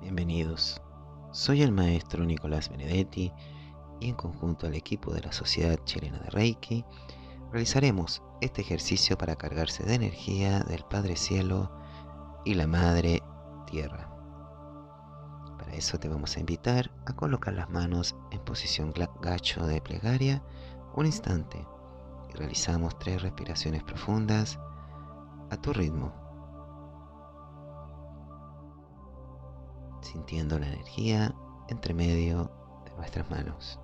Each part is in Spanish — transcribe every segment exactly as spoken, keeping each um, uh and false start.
Bienvenidos. Soy el maestro Nicolás Benedetti y en conjunto al equipo de la Sociedad Chilena de Reiki realizaremos este ejercicio para cargarse de energía del Padre Cielo y la Madre Tierra. Para eso te vamos a invitar a colocar las manos en posición gacho de plegaria un instante y realizamos tres respiraciones profundas a tu ritmo, sintiendo la energía entre medio de nuestras manos.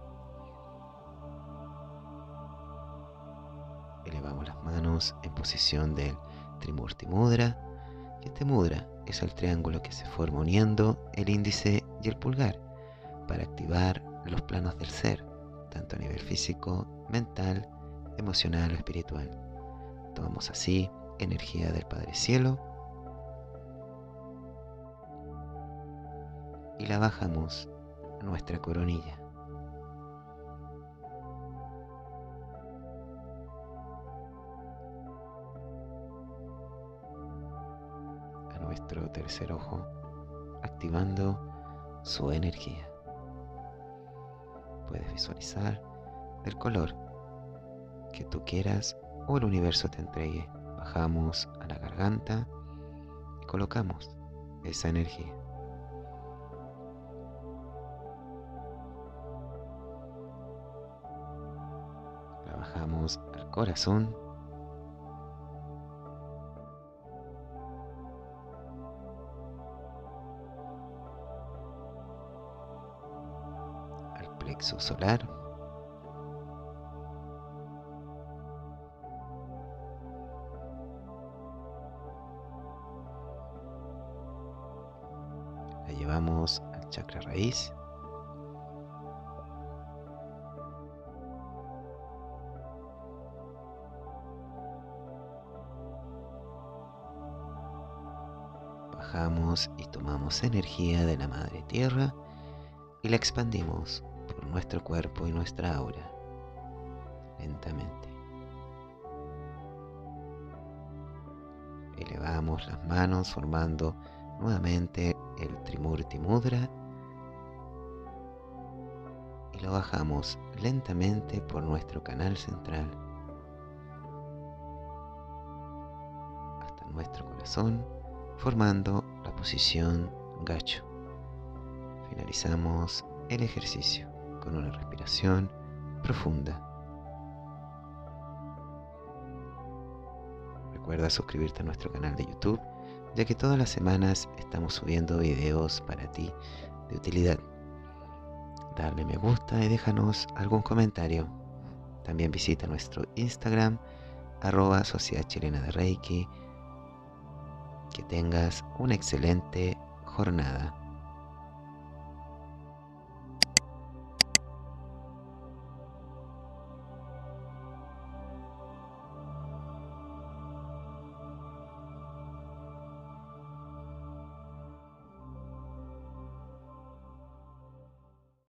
Elevamos las manos en posición del Trimurti Mudra, y este mudra es el triángulo que se forma uniendo el índice y el pulgar para activar los planos del ser, tanto a nivel físico, mental, emocional o espiritual. Tomamos así energía del Padre Cielo y la bajamos a nuestra coronilla. A nuestro tercer ojo, activando su energía. Puedes visualizar el color que tú quieras o el universo te entregue. Bajamos a la garganta y colocamos esa energía. La bajamos al corazón. Al plexo solar. La llevamos al chakra raíz. Bajamos y tomamos energía de la Madre Tierra y la expandimos por nuestro cuerpo y nuestra aura, lentamente. Elevamos las manos formando nuevamente el Trimurti Mudra y lo bajamos lentamente por nuestro canal central hasta nuestro corazón, formando la posición gacho. Finalizamos el ejercicio con una respiración profunda. Recuerda suscribirte a nuestro canal de YouTube, ya que todas las semanas estamos subiendo videos para ti de utilidad. Darle me gusta y déjanos algún comentario. También visita nuestro Instagram, arroba Sociedad Chilena de Reiki. Que tengas una excelente jornada.